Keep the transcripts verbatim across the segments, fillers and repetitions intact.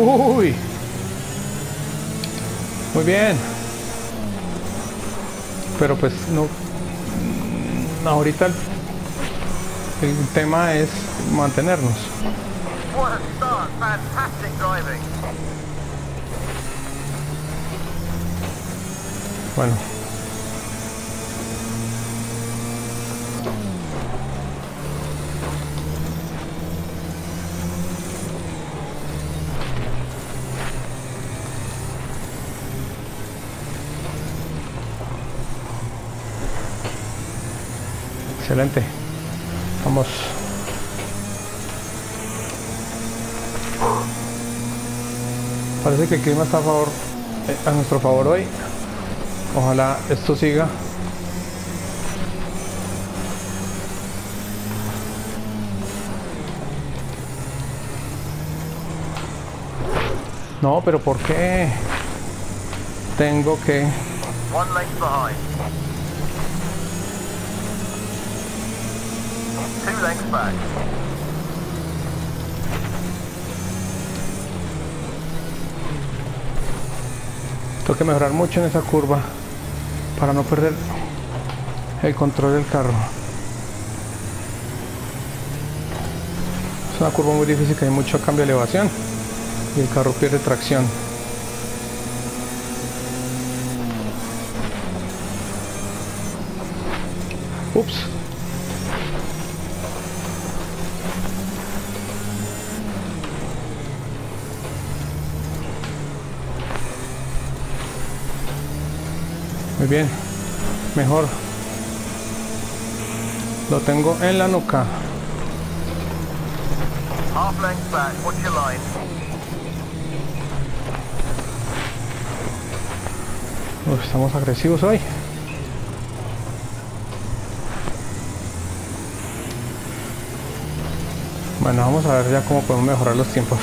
Uy. Muy bien. Pero pues no. Ahorita el, el tema es mantenernos. What a start! Fantastic driving. Bueno. Excelente. Vamos. Parece que el clima está a favor, eh, a nuestro favor hoy. Ojalá esto siga. No, pero ¿por qué tengo que? One length behind. Two lengths back. Tengo que mejorar mucho en esa curva para no perder el control del carro. Es una curva muy difícil, que hay mucho cambio de elevación y el carro pierde tracción. Ups. Muy bien, mejor. Lo tengo en la nuca. Half length back. Watch your line. Uf, estamos agresivos hoy. Bueno, vamos a ver ya cómo podemos mejorar los tiempos.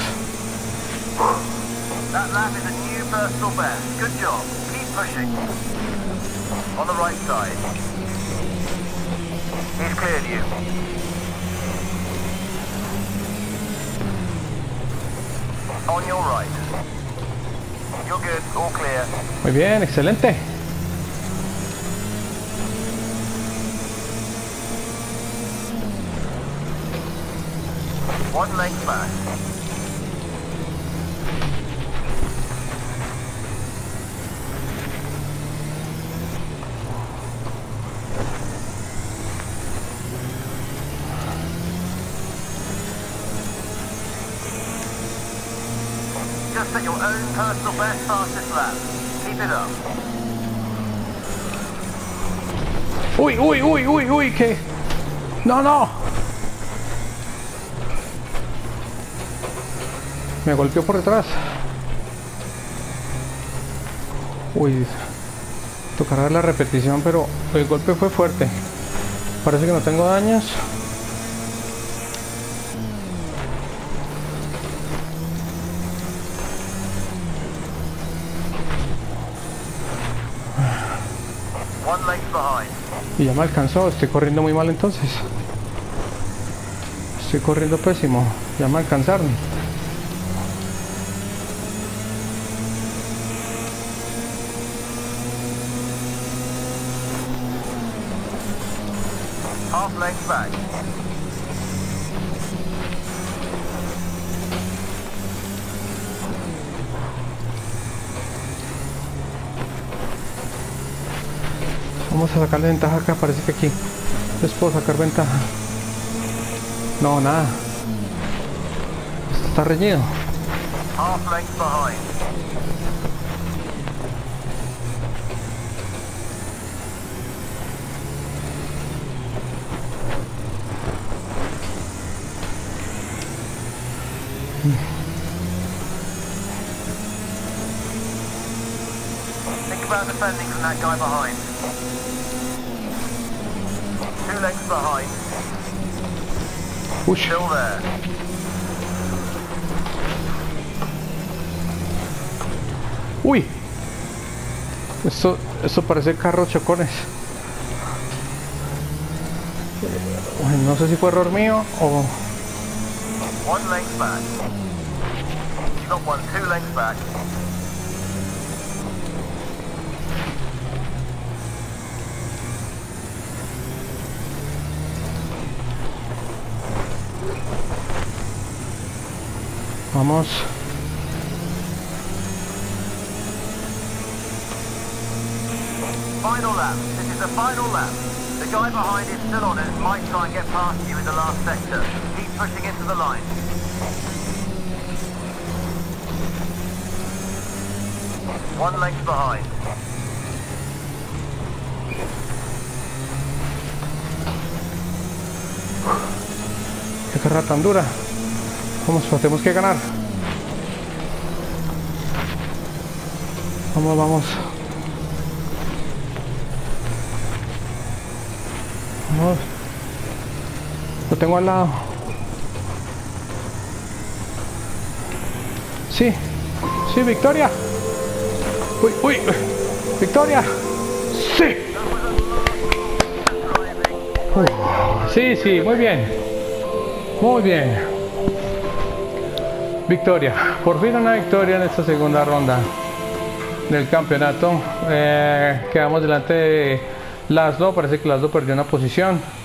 That lap is a new personal best. Good job. Keep pushing. On the right side. He's cleared you. On your right. You're good. All clear. Muy bien, excelente. One length back. Just at your own personal best fastest lap. Keep it up. Uy, uy, uy, uy, uy, que... No, no. Me golpeó por detrás. Uy, tocará la repetición, pero el golpe fue fuerte. Parece que no tengo daños. One length behind. Y ya me alcanzó. Estoy corriendo muy mal entonces. Estoy corriendo pésimo. Ya me alcanzaron. Half length back. Vamos a sacarle ventaja acá. Parece que aquí les puedo sacar ventaja. No, nada. Esto está reñido. Half length behind. Think about defending from that guy behind. Two lengths behind. Uy. Still there. Uy. Esto, esto parece carros chocones. Uy, no sé si fue error mío o... One length back. Not one, two lengths back. Vamos. Final lap. This is the final lap. The guy behind is still on it, might try and get past you in the last sector. Keep pushing into the line. One length behind. Qué carrera tan dura. Vamos, pues tenemos que ganar. Vamos, vamos. Vamos. Lo tengo al lado. Sí. Sí, victoria. Uy, uy. Victoria. Sí. Uy. Sí, sí, muy bien. Muy bien. Victoria. Por fin una victoria en esta segunda ronda del campeonato. Eh, quedamos delante de Laszlo. Parece que Laszlo perdió una posición.